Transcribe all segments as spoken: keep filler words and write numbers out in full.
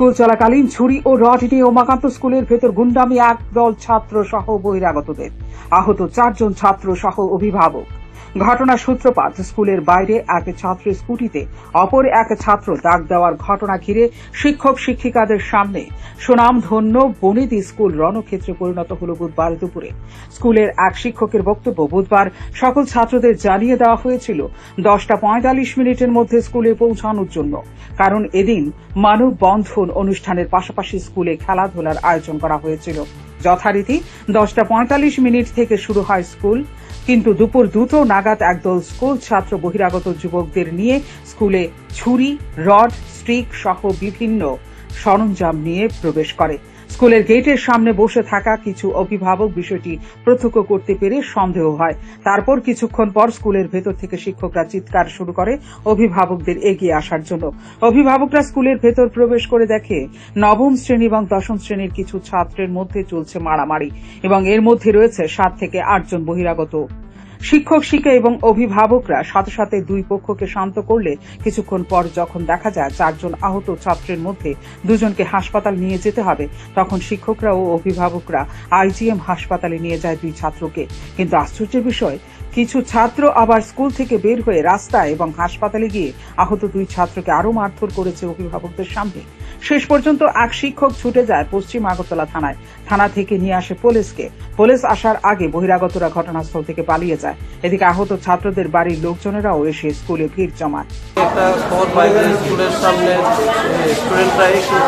School চলাকালীন ছুরি ও rod নিয়ে উমাকান্ত স্কুলের ভেতর গুন্ডামি এক দল ছাত্র সহ বহিরাগতদের, আহত চারজন ছাত্র সহ অভিভাবক। ঘটনার সূত্রপাত স্কুলের বাইরে এক ছাত্রের স্কুটিতে অপর এক ছাত্র দাগ দেওয়ার ঘটনা ঘিরে শিক্ষক শিক্ষিকাদের সামনে সুনামধন্য বনেদি স্কুল রণক্ষেত্রে পরিণত হল বুধবার দুপুরে। স্কুলের এক শিক্ষকের বক্তব্য, বুধবার সকল ছাত্রদের জানিয়ে দেওয়া হয়েছিল দশটা পঁয়তাল্লিশ মিনিটের মধ্যে স্কুলে পৌঁছানোর জন্য, কারণ এদিন মানববন্ধন অনুষ্ঠানের পাশাপাশি স্কুলে খেলাধুলার আয়োজন করা হয়েছিল। যথারীতি দশটা পঁয়তাল্লিশ মিনিট থেকে শুরু হয় স্কুল, কিন্তু দুপুর দুটো নাগাদ একদল স্কুল ছাত্র বহিরাগত যুবকদের নিয়ে স্কুলে ছুরি, রড, স্টিক সহ বিভিন্ন সরঞ্জাম নিয়ে প্রবেশ করে। স্কুলের গেটের সামনে বসে থাকা কিছু অভিভাবক বিষয়টি প্রত্যক্ষ করতে পেরে সন্দেহ হয়। তারপর কিছুক্ষণ পর স্কুলের ভেতর থেকে শিক্ষকরা চিৎকার শুরু করে অভিভাবকদের এগিয়ে আসার জন্য। অভিভাবকরা স্কুলের ভেতর প্রবেশ করে দেখে নবম শ্রেণী এবং দশম শ্রেণীর কিছু ছাত্রের মধ্যে চলছে মারামারি এবং এর মধ্যে রয়েছে সাত থেকে আটজন বহিরাগত। শিক্ষক শিক্ষা এবং অভিভাবকরা সাথে সাথে দুই পক্ষকে শান্ত করলে কিছুক্ষণ পর যখন দেখা যায় চারজন আহত ছাত্রের মধ্যে দুজনকে হাসপাতাল নিয়ে যেতে হবে, তখন শিক্ষকরা ও অভিভাবকরা আইজিএম হাসপাতালে নিয়ে যায় দুই ছাত্রকে। কিন্তু আশ্চর্যের বিষয়, কিছু ছাত্র আবার স্কুল থেকে বের হয়ে রাস্তায় এবং হাসপাতালে গিয়ে আহত দুই ছাত্রকে আরো মারধর করেছে অভিভাবকদের সামনে। শেষ পর্যন্ত এক শিক্ষক ছুটে যায় পশ্চিম আগরতলা থানায়। থানা থেকে নিয়ে আসে পুলিশকে। পুলিশ আসার আগে বহিরাগতরা ঘটনাস্থল থেকে পালিয়ে যায়। এদিকে আহত ছাত্রদের বাড়ির লোকজনেরাও এসে স্কুলে ভিড় জমান। একটা খবর পাই যে স্কুলের সামনে স্টুডেন্টরা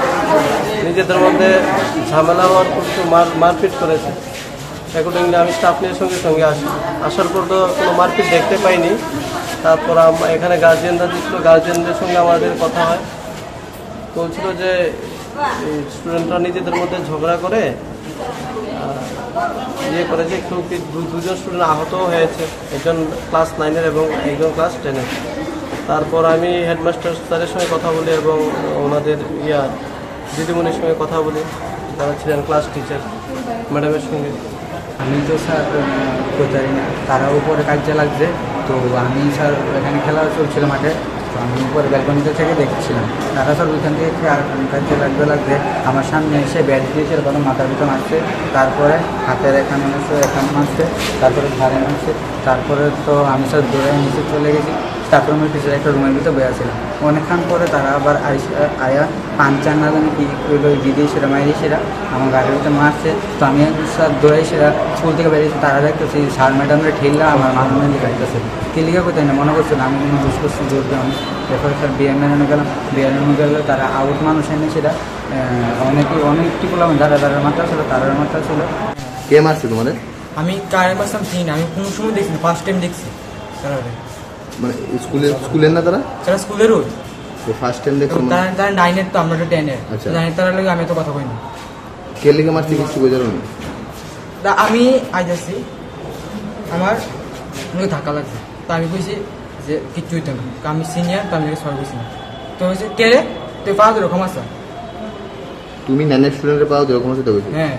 নিজেদের মধ্যে ঝামেলা হওয়ার মারপিট করেছে। অ্যাকর্ডিংলি আমি স্টাফ নিয়ে সঙ্গে সঙ্গে আসি। আসার পর তো কোনো মারপিট দেখতে পাইনি। তারপর এখানে গার্জিয়ানরা ছিল, গার্জিয়ানদের সঙ্গে আমাদের কথা হয়। বলছিল যে স্টুডেন্টরা নিজেদের মধ্যে ঝগড়া করে ইয়ে করেছে, একটু দুজন স্টুডেন্ট আহতও হয়েছে, একজন ক্লাস নাইনের এবং একজন ক্লাস টেনের। তারপর আমি হেডমাস্টার স্যারের সঙ্গে কথা বলি এবং ওনাদের ইয়া দিদিমণির সঙ্গে কথা বলি, যারা ছিলেন ক্লাস টিচার ম্যাডামের সঙ্গে। আমি তো স্যার তো জানি না, তারা উপরে কাজে লাগছে। তো আমি স্যার এখানে খেলা চলছিল মাঠে, তো আমি উপরে ব্যালকনিতে থেকে দেখছিলাম। তারা স্যার ওইখান থেকে কাজে লাগতে লাগতে আমার সামনে এসে ব্যাট দিয়েছে, এরকম মাথার ভিতরে মারছে, তারপরে হাতের এখানে মারছে, এখানে মারছে, তারপরে ঘাড়ে মারছে। তারপরে তো আমি স্যার দৌড়ে নিচে চলে গেছি। তারপর আমি পিছনে একটা রুমের ভিতরে বসেছিলাম। অনেকক্ষণ পরে তারা আবার আয়া পাঞ্চার না জানি কি করলো, দিদি সেটা মারি সেটা আমার গাড়ির ভিতরে মারছে। তো আমি স্যার দৌড়াই সেটা স্কুল থেকে বেরিয়েছি। তারা দেখতেছি স্যার ম্যাডামরা ঠেললা আমার মাধ্যমে লিখাইতেছে। কি লিখা কোথায় না মনে করছে না আমি কোনো বুঝ করছি জোর দিয়ে। আমি এরপরে স্যার বিএনএনে গেলাম। বিএনএনে গেলে তারা আউট মানুষ এনে সেটা অনেকে অনেকটি বললাম যারা যারা মাত্রা ছিল তারার মাত্রা ছিল। কে মারছে তোমাদের? আমি কারেন্ট মারছিলাম চিনি না, আমি কোনো সময় দেখছি না, ফার্স্ট টাইম দেখছি। মানে স্কুলের স্কুলের না তারা তারা স্কুলেরও তো ফার্স্ট টাইম দেখো তারা তারা নাইনের, তো আমরা তো টেনের। আচ্ছা, নাইনের তারা লাগে আমি তো কথা কইনি। কে লিখে মারছি কিছু বোঝার না। তা আমি আজ আসছি, আমার মুখে ধাক্কা লাগছে। তো আমি কইছি যে কিচ্ছু হইতো না, আমি সিনিয়র, তো আমি সরি কইছি না। তো হয়েছে কে রে তুই পাওয়া এরকম আছে? তুমি নাইনের স্টুডেন্টের পাওয়া এরকম আছে তো? হ্যাঁ,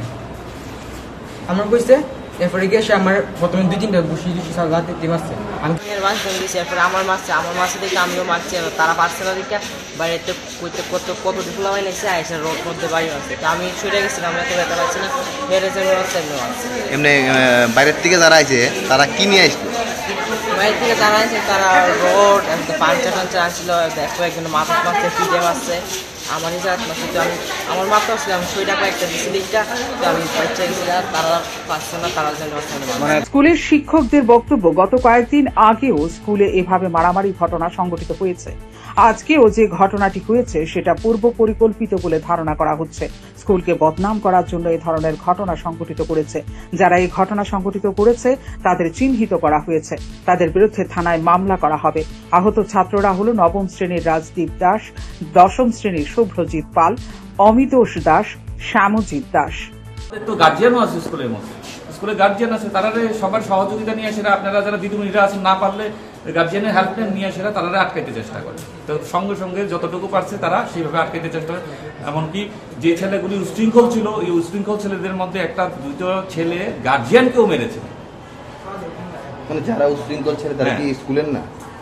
আমার কইছে। এরপরে গিয়ে সে আমার প্রথমে দুই তিনটা বসি দিচ্ছি গাতে টিম আসছে। আমি মাছজন দিয়েছি, এরপরে আমার মাছছে আমার মাছে দেখে আমিও মারছি। তারা পারছে না দিকে বাড়িতে কইতে কত কত ডিপ্লোমা হয় নেছে আইসে রোড মধ্যে বাড়ি আছে। তো আমি ছুটে গেছিলাম, এত ব্যথা পাচ্ছি না, হেরেছে আছে এমনি আছে। এমনি বাইরের থেকে যারা আইছে তারা কি নিয়ে আসলো? বাইরের থেকে যারা আছে তারা রোড পাঞ্চার টাঞ্চার আসছিল, দেখো একজন মাথা মারছে, পিঠে মারছে, আমার নিজের হাত মারছে। তো আমি আমার মাথা আসলে আমি ছয় টাকা একটা দিচ্ছি লিখটা, তো আমি বাচ্চা গেছিলাম, তারা পারছে না, তারা জানি। স্কুলের শিক্ষকদের বক্তব্য, গত কয়েকদিন আগেও স্কুলে এভাবে মারামারি ঘটনা সংঘটিত হয়েছে। আজকেও যে ঘটনাটি হয়েছে সেটা পূর্ব পরিকল্পিত বলে ধারণা করা হচ্ছে। স্কুলকে বদনাম করার জন্য এই ধরনের ঘটনা সংঘটিত করেছে। যারা এই ঘটনা সংঘটিত করেছে তাদের চিহ্নিত করা হয়েছে, তাদের বিরুদ্ধে থানায় মামলা করা হবে। আহত ছাত্ররা হল নবম শ্রেণীর রাজদীপ দাস, দশম শ্রেণীর শুভ্রজিৎ পাল, অমিতোষ দাস, শ্যামজিৎ দাস। তো গার্জিয়ানও আছে স্কুলের মধ্যে, স্কুলে গার্জিয়ান আছে, তারা সবার সহযোগিতা নিয়ে সেটা আপনারা যারা দিদিমণিরা আছেন না পারলে গার্জিয়ানের হেল্পলাইন নিয়ে সেটা তারা আটকাইতে চেষ্টা করে। তো সঙ্গে সঙ্গে যতটুকু পারছে তারা সেইভাবে আটকাইতে চেষ্টা করে। এমনকি যে ছেলেগুলি উশৃঙ্খল ছিল, এই উশৃঙ্খল ছেলেদের মধ্যে একটা দুটো ছেলে গার্জিয়ানকেও মেরেছে। মানে যারা উশৃঙ্খল ছেলে তারা কি স্কুলের না?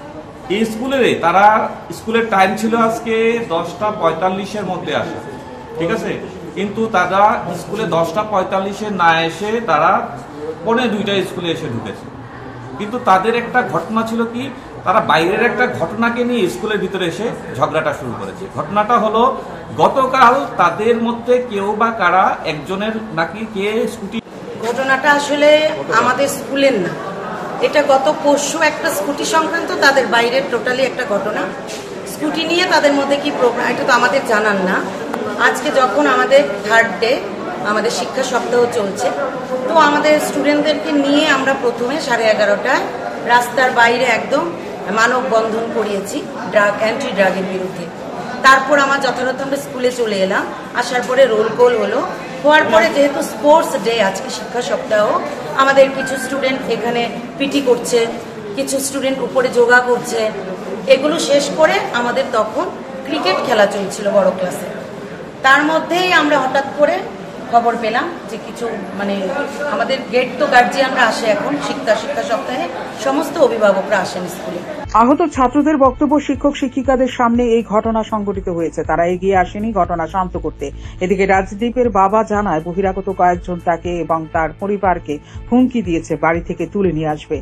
এই স্কুলের তারা স্কুলের টাইম ছিল আজকে দশটা পঁয়তাল্লিশের মধ্যে আসা, ঠিক আছে, কিন্তু তারা স্কুলে দশটা পঁয়তাল্লিশে না এসে তারা পৌনে দুইটা স্কুলে এসে ঢুকেছে। কিন্তু তাদের একটা ঘটনা ছিল কি, তারা বাইরের একটা ঘটনাকে নিয়ে স্কুলের ভিতরে এসে ঝগড়াটা শুরু করেছে। ঘটনাটা হলো গতকাল তাদের মধ্যে কেউ বা কারা একজনের নাকি কে স্কুটি, ঘটনাটা আসলে আমাদের স্কুলের না, এটা গত পরশু একটা স্কুটি সংক্রান্ত তাদের বাইরের টোটালি একটা ঘটনা। স্কুটি নিয়ে তাদের মধ্যে কি প্রোগ্রাম এটা তো আমাদের জানান না। আজকে যখন আমাদের থার্ড ডে, আমাদের শিক্ষা সপ্তাহ চলছে, তো আমাদের স্টুডেন্টদেরকে নিয়ে আমরা প্রথমে সাড়ে এগারোটায় রাস্তার বাইরে একদম মানববন্ধন করিয়েছি ড্রাগ অ্যান্টি ড্রাগের বিরুদ্ধে। তারপর আমার যথাযথ আমরা স্কুলে চলে এলাম, আসার পরে রোল কল হলো, হওয়ার পরে যেহেতু স্পোর্টস ডে আজকে শিক্ষা সপ্তাহ, আমাদের কিছু স্টুডেন্ট এখানে পিটি করছে, কিছু স্টুডেন্ট উপরে যোগা করছে, এগুলো শেষ করে আমাদের তখন ক্রিকেট খেলা চলছিল বড় ক্লাসে। তার মধ্যেই আমরা হঠাৎ করে খবর পেলাম যে কিছু মানে আমাদের গেট তো গার্জিয়ানরা আসে, এখন শিক্ষা শিক্ষা সপ্তাহে সমস্ত অভিভাবকরা আসেন স্কুলে। আহত ছাত্রদের বক্তব্য, শিক্ষক শিক্ষিকাদের সামনে এই ঘটনা সংঘটিত হয়েছে, তারা এগিয়ে আসেনি ঘটনা শান্ত করতে। এদিকে রাজদীপের বাবা জানায় বহিরাগত কয়েকজন তাকে এবং তার পরিবারকে হুমকি দিয়েছে বাড়ি থেকে তুলে নিয়ে আসবে।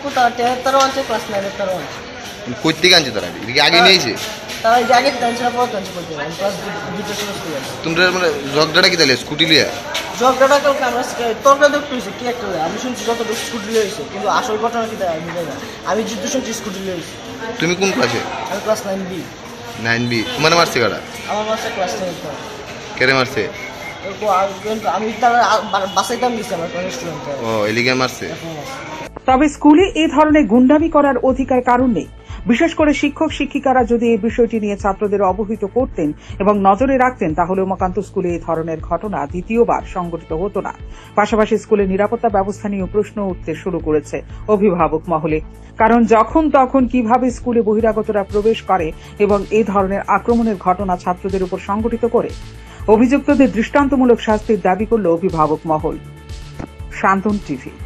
কই থেকে আনছে তারা? এদিকে আগে নিয়েছে তোমরা মানে ঝগড়াটা কি তাহলে স্কুটি লিয়া? ঝগড়াটা কালকে আমরা তর্কা দেখতে হয়েছে কি একটা, আমি শুনছি যত স্কুটি লিয়েছে, কিন্তু আসল ঘটনা কি আমি জানি না। আমি যুদ্ধ শুনছি স্কুটি লিয়েছি। তুমি কোন ক্লাসে? আমি class nine B. Nine B তোমার মারছে কারা? আমার মাসে ক্লাস নাইন। কেড়ে মারছে? আমি তারা বাসাইতাম গেছি আমার স্টুডেন্ট। ও এলিগে মারছে। তবে স্কুলে এই ধরনের গুন্ডামি করার অধিকার কারণ নেই। বিশেষ করে শিক্ষক শিক্ষিকারা যদি এই বিষয়টি নিয়ে ছাত্রদের অবহিত করতেন এবং নজরে রাখতেন, তাহলে উমাকান্ত স্কুলে এই ধরনের ঘটনা দ্বিতীয়বার সংঘটিত হতো না। পাশাপাশি স্কুলের নিরাপত্তা ব্যবস্থা নিয়ে প্রশ্ন উঠতে শুরু করেছে অভিভাবক মহলে। কারণ যখন তখন কিভাবে স্কুলে বহিরাগতরা প্রবেশ করে এবং এই ধরনের আক্রমণের ঘটনা ছাত্রদের উপর সংঘটিত করে, অভিযুক্তদের দৃষ্টান্তমূলক শাস্তির দাবি করল অভিভাবক মহল। শান্তন টিভি।